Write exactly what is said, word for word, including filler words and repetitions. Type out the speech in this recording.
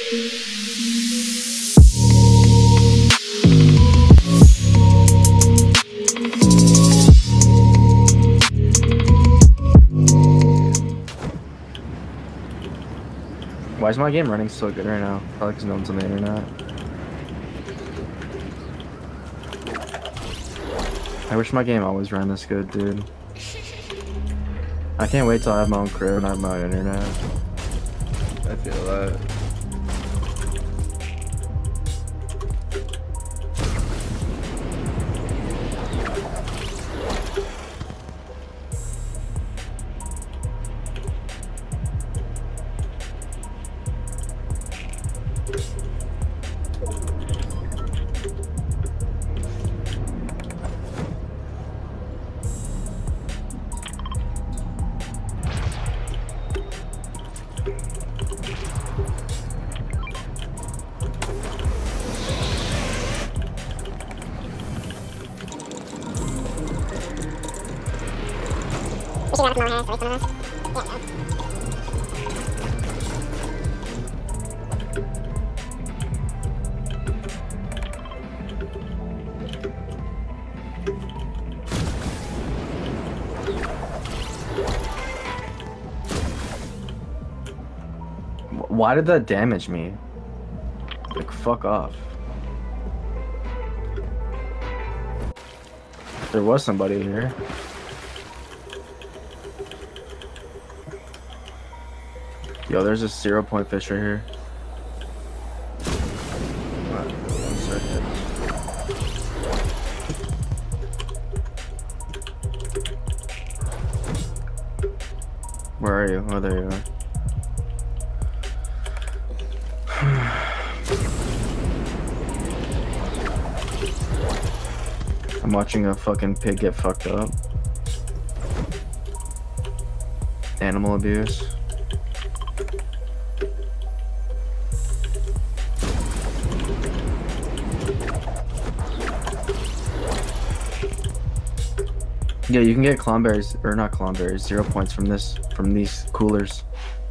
Why is my game running so good right now? Probably because no one's on the internet. I wish my game always ran this good, dude. I can't wait till I have my own crib and I have my own internet. I feel that. We should grab some more hair, so at least one of us. Yeah. Why did that damage me? Like, fuck off. There was somebody here. Yo, there's a zero point fish right here. Alright, one second. Where are you? Oh, there you are. I'm watching a fucking pig get fucked up. Animal abuse. Yeah, you can get clomberries, or not clomberries, zero points from this, from these coolers.